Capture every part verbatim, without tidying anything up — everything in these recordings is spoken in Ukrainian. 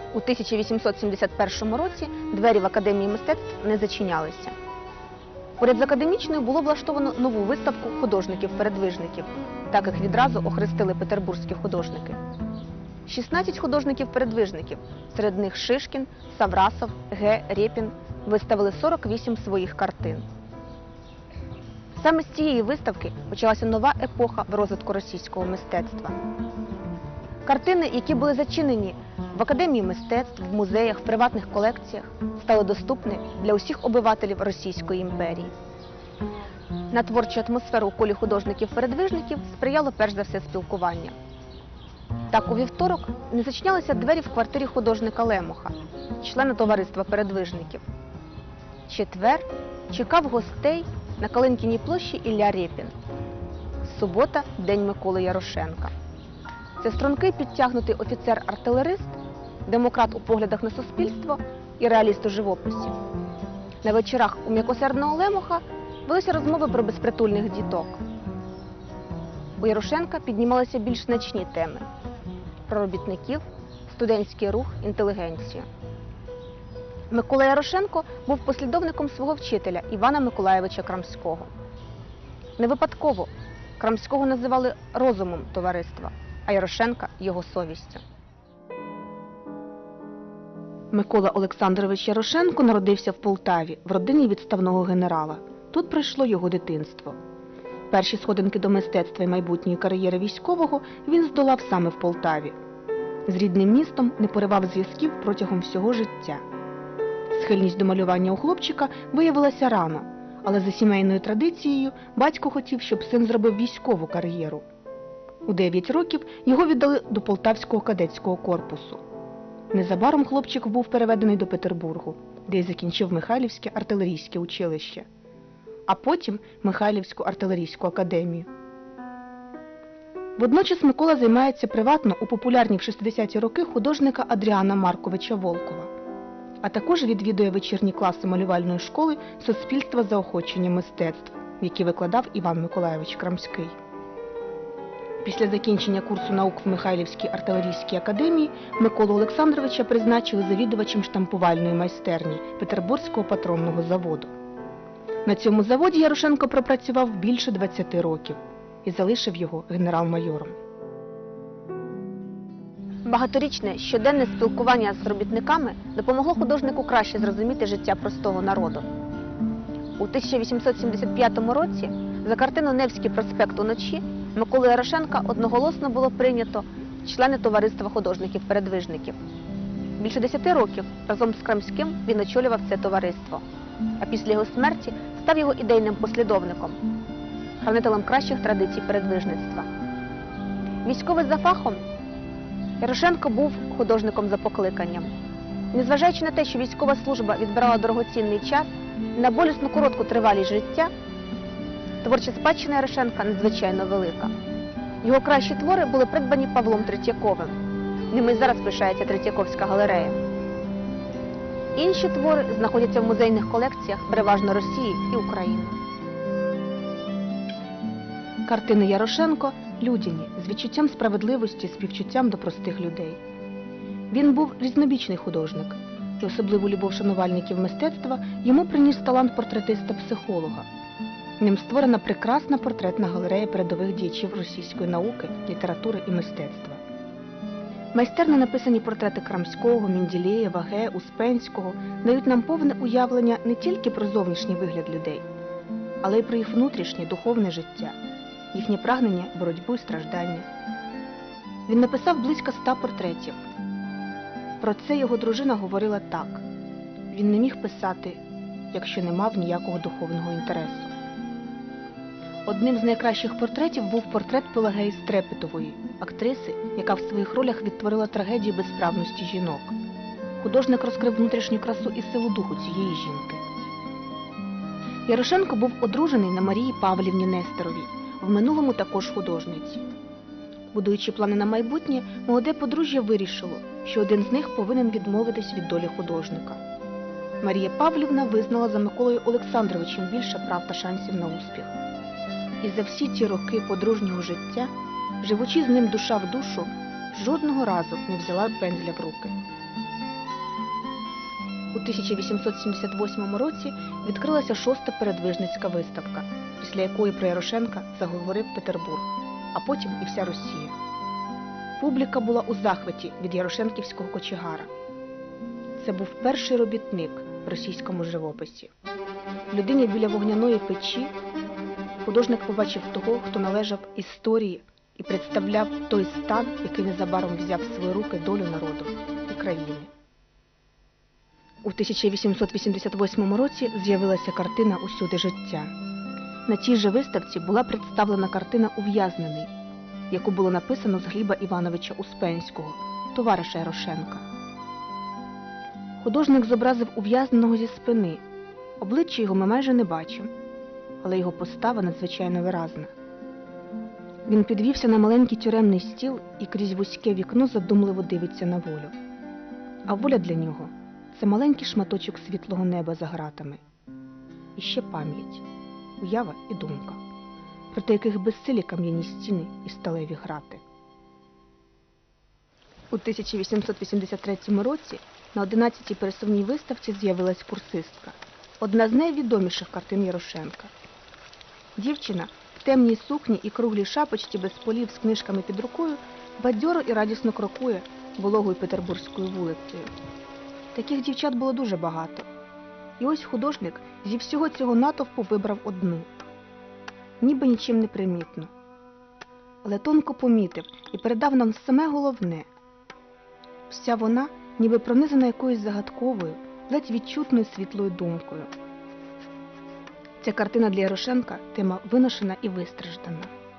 У тисяча вісімсот сімдесят першому році двері в Академії мистецтв не зачинялися. Поряд з академічною було влаштовано нову виставку художників-передвижників, так їх відразу охрестили петербурзькі художники. шістнадцять художників-передвижників, серед них Шишкін, Саврасов, Г. Рєпін, виставили сорок вісім своїх картин. Саме з цієї виставки почалася нова епоха в розвитку російського мистецтва. Картини, які були зачинені в Академії мистецтв, в музеях, в приватних колекціях, стали доступні для усіх обивателів Російської імперії. На творчу атмосферу у колі художників-передвижників сприяло перш за все спілкування. Так, у вівторок не зачинялися двері в квартирі художника Лемоха, члена товариства передвижників. Четвер чекав гостей на Калинкіній площі Ілля Рєпін. Субота – день Миколи Ярошенка. Це стрункий підтягнутий офіцер-артилерист, демократ у поглядах на суспільство і реаліст у живописі. На вечорах у м'якосердного Лемоха велися розмови про безпритульних діток. У Ярошенка піднімалися більш значні теми – про робітників, студентський рух, інтелігенцію. Микола Ярошенко був послідовником свого вчителя Івана Миколайовича Крамського. Не випадково Крамського називали розумом товариства, а Ярошенка – його совістю. Микола Олександрович Ярошенко народився в Полтаві, в родині відставного генерала. Тут пройшло його дитинство. Перші сходинки до мистецтва і майбутньої кар'єри військового він здолав саме в Полтаві. З рідним містом не поривав зв'язків протягом всього життя. Схильність до малювання у хлопчика виявилася рано, але за сімейною традицією батько хотів, щоб син зробив військову кар'єру. У дев'ять років його віддали до Полтавського кадетського корпусу. Незабаром хлопчик був переведений до Петербургу, де й закінчив Михайлівське артилерійське училище, а потім Михайлівську артилерійську академію. Водночас Микола займається приватно у популярній в шістдесяті роки художника Адріана Марковича Волкова, а також відвідує вечірні класи малювальної школи Суспільства заохочення мистецтв, які викладав Іван Миколайович Крамський. Після закінчення курсу наук в Михайлівській артилерійській академії Миколу Олександровича призначили завідувачем штампувальної майстерні Петербурзького патронного заводу. На цьому заводі Ярошенко пропрацював більше двадцяти років і залишив його генерал-майором. Багаторічне щоденне спілкування з робітниками допомогло художнику краще зрозуміти життя простого народу. У тисяча вісімсот сімдесят п'ятому році за картину «Невський проспект уночі» Миколу Ярошенка одноголосно було прийнято в члени товариства художників-передвижників. Більше десяти років разом з Крамським він очолював це товариство, а після його смерті став його ідейним послідовником, хранителем кращих традицій передвижництва. Військовий за фахом, Ярошенко був художником за покликанням. Незважаючи на те, що військова служба відбирала дорогоцінний час і на болісно коротку тривалість життя, творча спадщина Ярошенка надзвичайно велика. Його кращі твори були придбані Павлом Третьяковим. Ними й зараз пишається Третьяковська галерея. Інші твори знаходяться в музейних колекціях переважно Росії і України. Картини Ярошенко – людяні, з відчуттям справедливості, співчуттям до простих людей. Він був різнобічний художник, і особливу любов шанувальників мистецтва йому приніс талант портретиста-психолога. Ним створена прекрасна портретна галерея передових діячів російської науки, літератури і мистецтва. Майстерно написані портрети Крамського, Менделєєва, Ге, Успенського дають нам повне уявлення не тільки про зовнішній вигляд людей, але й про їх внутрішнє духовне життя, їхнє прагнення, боротьбу і страждання. Він написав близько ста портретів. Про це його дружина говорила так: він не міг писати, якщо не мав ніякого духовного інтересу. Одним з найкращих портретів був портрет Пелагеї Стрепетової, актриси, яка в своїх ролях відтворила трагедію безправності жінок. Художник розкрив внутрішню красу і силу духу цієї жінки. Ярошенко був одружений на Марії Павлівні Нестеровій, в минулому також художниці. Будуючи плани на майбутнє, молоде подружжя вирішило, що один з них повинен відмовитись від долі художника. Марія Павлівна визнала за Миколою Олександровичем більше прав та шансів на успіх. І за всі ті роки подружнього життя, живучи з ним душа в душу, жодного разу не взяла пензля в руки. У тисяча вісімсот сімдесят восьмому році відкрилася шоста передвижницька виставка, після якої про Ярошенка заговорив Петербург, а потім і вся Росія. Публіка була у захваті від ярошенківського кочегара. Це був перший робітник в російському живописі. В людині біля вогняної печі художник побачив того, хто належав історії і представляв той стан, який незабаром взяв в свої руки долю народу і країни. У тисяча вісімсот вісімдесят восьмому році з'явилася картина «Усюди життя». На цій же виставці була представлена картина «Ув'язнений», яку було написано з Гліба Івановича Успенського, товариша Ярошенка. Художник зобразив ув'язненого зі спини. Обличчя його ми майже не бачимо, але його постава надзвичайно виразна. Він підвівся на маленький тюремний стіл і крізь вузьке вікно задумливо дивиться на волю. А воля для нього – це маленький шматочок світлого неба за ґратами. І ще пам'ять, уява і думка, проти яких безсилі кам'яні стіни і сталеві грати. У тисяча вісімсот вісімдесят третьому році на одинадцятій пересувній виставці з'явилась «Курсистка», одна з найвідоміших картин Ярошенка. Дівчина в темній сукні і круглій шапочці без полів з книжками під рукою бадьоро і радісно крокує вологою петербурзькою вулицею. Таких дівчат було дуже багато. І ось художник зі всього цього натовпу вибрав одну. Ніби нічим не примітно. Але тонко помітив і передав нам саме головне. Вся вона ніби пронизана якоюсь загадковою, ледь відчутною світлою думкою. Ця картина для Ярошенка – тема виношена і вистраждана.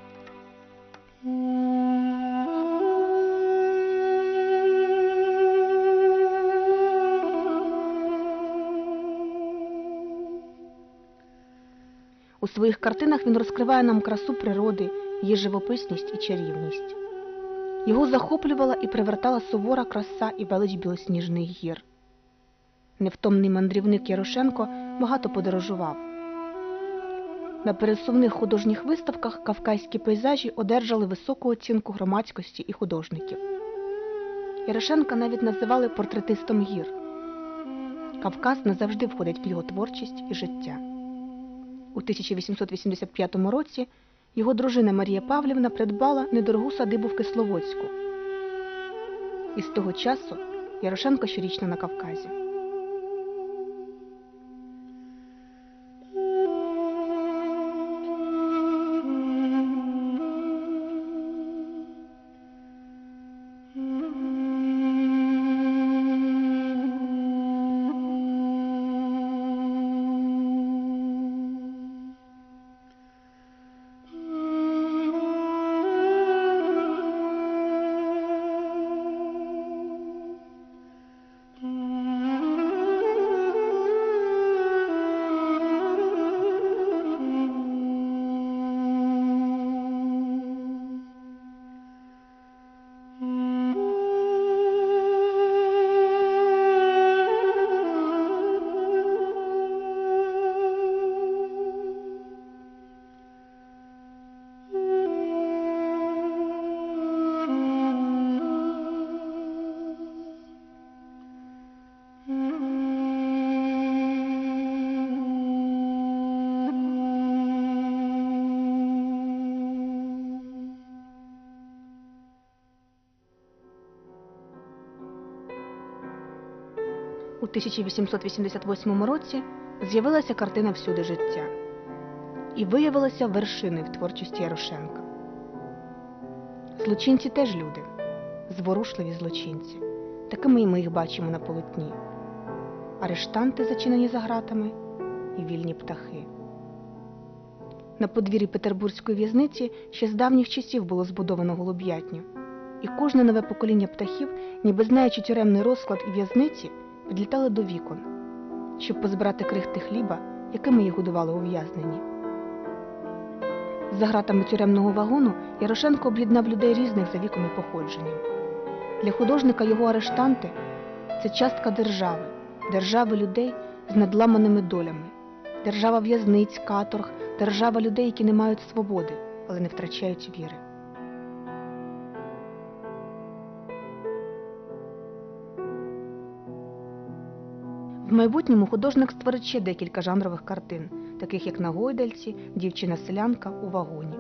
У своїх картинах він розкриває нам красу природи, її живописність і чарівність. Його захоплювала і привертала сувора краса і велич білосніжних гір. Невтомний мандрівник Ярошенко багато подорожував. На пересувних художніх виставках кавказькі пейзажі одержали високу оцінку громадськості і художників. Ярошенка навіть називали портретистом гір. Кавказ назавжди входить в його творчість і життя. У тисяча вісімсот вісімдесят п'ятому році його дружина Марія Павлівна придбала недорогу садибу в Кисловодську. І з того часу Ярошенко щорічно на Кавказі. У тисяча вісімсот вісімдесят восьмому році з'явилася картина «Всюди життя» і виявилася вершиною в творчості Ярошенка. Злочинці теж люди, зворушливі злочинці. Такими і ми їх бачимо на полотні. Арештанти, зачинені за ґратами, і вільні птахи. На подвір'ї Петербурзької в'язниці ще з давніх часів було збудовано голуб'ятню. І кожне нове покоління птахів, ніби знаючи тюремний розклад і в'язниці, підлітали до вікон, щоб позбирати крихти хліба, якими їх годували ув'язнені. За ґратами тюремного вагону Ярошенко об'єднав людей різних за віком і походженням. Для художника його арештанти – це частка держави, держави людей з надламаними долями, держава в'язниць, каторг, держава людей, які не мають свободи, але не втрачають віри. В майбутньому художник створить ще декілька жанрових картин, таких як «На гойдальці», «Дівчина-селянка у вагоні».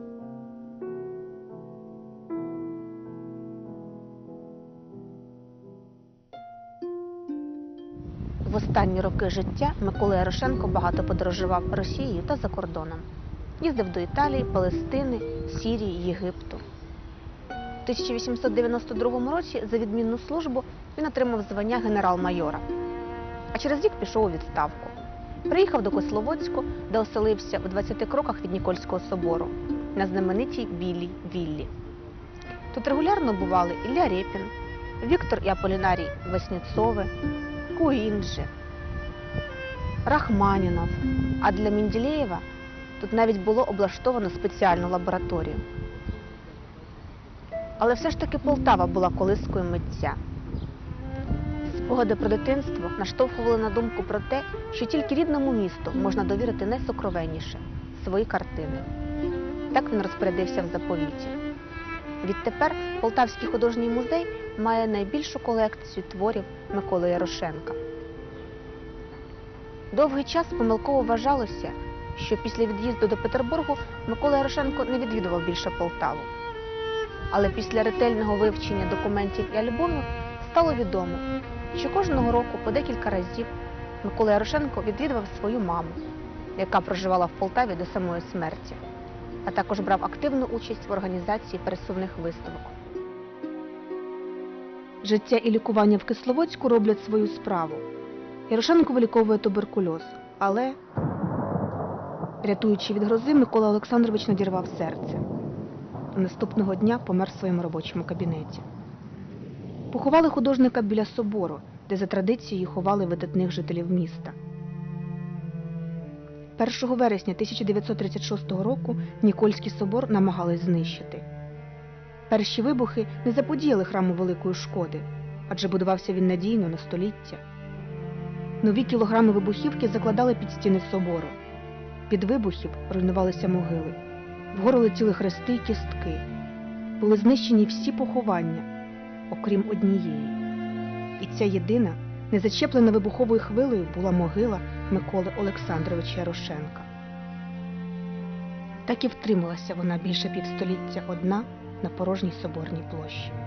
В останні роки життя Микола Ярошенко багато подорожував Росією та за кордоном. Їздив до Італії, Палестини, Сирії, Єгипту. У тисяча вісімсот дев'яносто другому році за відмінну службу він отримав звання генерал-майора, а через рік пішов у відставку. Приїхав до Кисловодську, де оселився у двадцяти кроках від Нікольського собору, на знаменитій Білій віллі. Тут регулярно бували Ілля Рєпін, Віктор і Аполінарій Васнєцови, Куінджи, Рахманінов, а для Менделєєва тут навіть було облаштовано спеціальну лабораторію. Але все ж таки Полтава була колискою митця. Спогади про дитинство наштовхували на думку про те, що тільки рідному місту можна довірити найсокровенніше – свої картини. Так він розпорядився в заповіті. Відтепер Полтавський художній музей має найбільшу колекцію творів Миколи Ярошенка. Довгий час помилково вважалося, що після від'їзду до Петербургу Микола Ярошенко не відвідував більше Полтаву. Але після ретельного вивчення документів і альбомів стало відомо, що кожного року по декілька разів Микола Ярошенко відвідував свою маму, яка проживала в Полтаві до самої смерті, а також брав активну участь в організації пересувних виставок. Життя і лікування в Кисловодську роблять свою справу. Ярошенко виліковує туберкульоз, але, рятуючи від грози, Микола Олександрович надірвав серце. Наступного дня помер в своєму робочому кабінеті. Поховали художника біля собору, де за традицією ховали видатних жителів міста. першого вересня тисяча дев'ятсот тридцять шостого року Нікольський собор намагались знищити. Перші вибухи не заподіяли храму великої шкоди, адже будувався він надійно на століття. Нові кілограми вибухівки закладали під стіни собору. Під вибухів руйнувалися могили. Вгору летіли хрести й кістки. Були знищені всі поховання, окрім однієї. І ця єдина, не зачеплена вибуховою хвилею, була могила Миколи Олександровича Ярошенка. Так і втрималася вона більше півстоліття одна на порожній соборній площі.